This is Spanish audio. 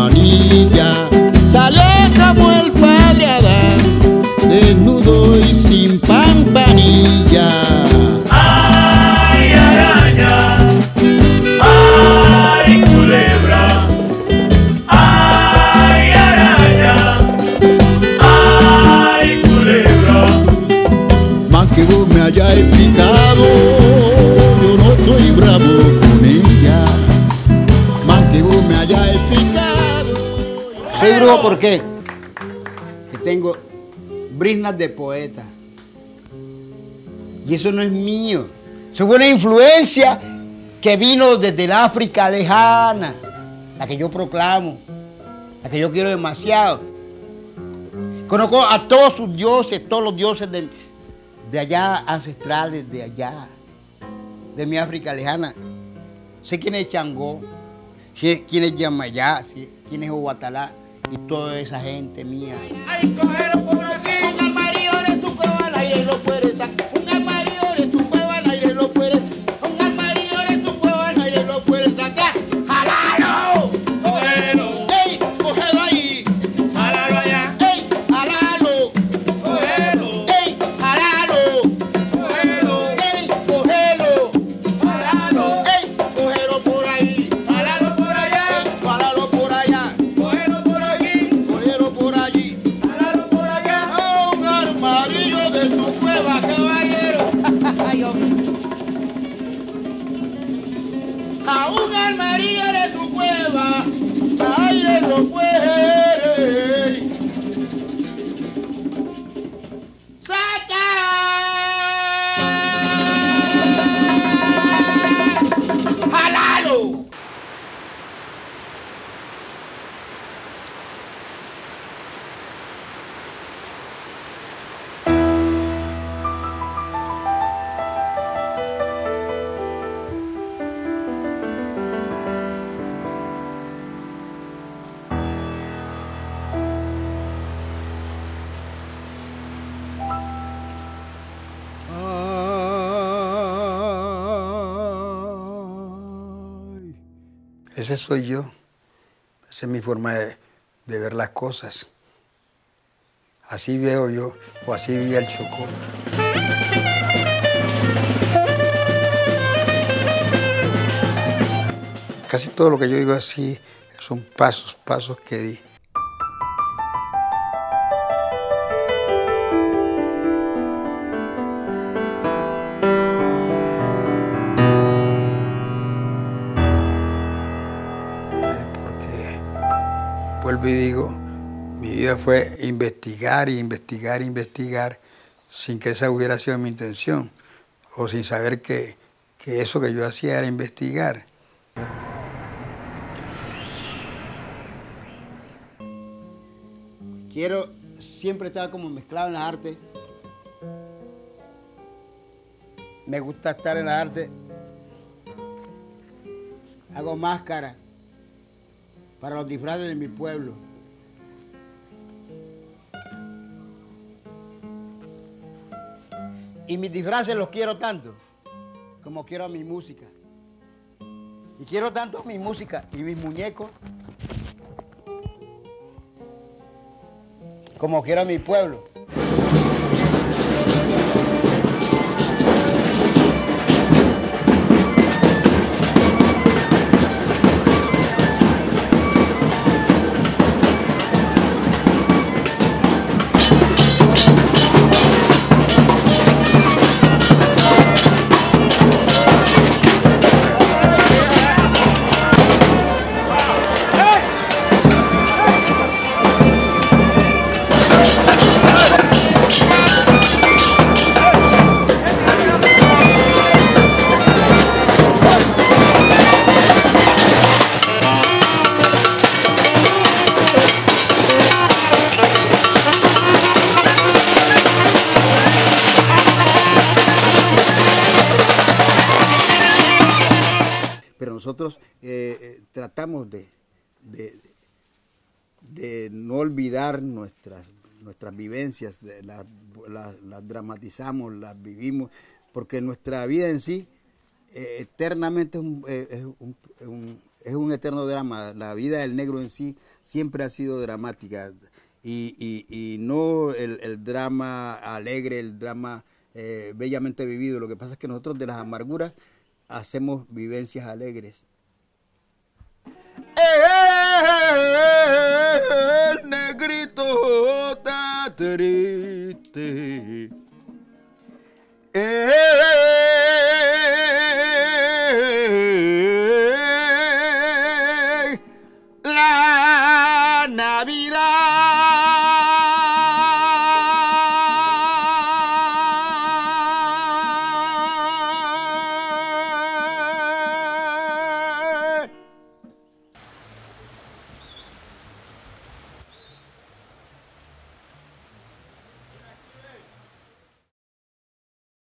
manilla, salió como el padre Adán, desnudo y sin pampanilla. Ay, araña, ay, culebra, ay, araña, ay, culebra. Más que vos me hayáis picado, yo no estoy bravo con ella. Más que vos me hayáis picado. Soy brujo, ¿por qué? Que tengo briznas de poeta. Y eso no es mío. Eso fue una influencia que vino desde el África lejana, la que yo proclamo, la que yo quiero demasiado. Conozco a todos sus dioses, todos los dioses de allá, ancestrales de allá, de mi África lejana. Sé quién es Changó, sé quién es Yamayá, sé quién es Obatalá y toda esa gente mía. Ay, cógelo por aquí. Un armario de tu cueva al aire lo puedes sacar. Un armario de tu cueva al aire lo puedes. Un armario de tu cueva al aire lo puedes sacar. ¡Jalalo! Cógelo, ¡Ey! ¡Cógelo ahí! jálalo allá. ¡Ey! ¡Jalalo! Cógelo, ¡Ey! ¡Jalalo! cógelo, ¡Ey! ¡Cógelo! jálalo, ¡Ey! ¡Cógelo por ahí! jálalo por allá. ¡Ey! ¡Jálalo por allá! Cógelo por aquí, ¡Cógelo por allí! jálalo por allá. ¡A un armario de su cueva, caballero! ¡Ay, hombre! A un armario de su cueva, aire lo puede sacar. ¡Jalalo! Ay. Ese soy yo. Esa es mi forma de ver las cosas. Así veo yo, o así veía el Chocó. Casi todo lo que yo digo así son pasos que di. Porque, vuelvo y digo, mi vida fue investigar y investigar y investigar sin que esa hubiera sido mi intención o sin saber que eso que yo hacía era investigar. Quiero siempre estar como mezclado en la arte. Me gusta estar en la arte. Hago máscaras para los disfraces de mi pueblo. Y mis disfraces los quiero tanto como quiero a mi música. Y quiero tanto mi música y mis muñecos como quiero a mi pueblo. Nosotros tratamos de no olvidar nuestras vivencias, las dramatizamos, las vivimos, porque nuestra vida en sí eternamente es un eterno drama. La vida del negro en sí siempre ha sido dramática. Y no el drama alegre, el drama bellamente vivido. Lo que pasa es que nosotros de las amarguras hacemos vivencias alegres. El negrito está triste.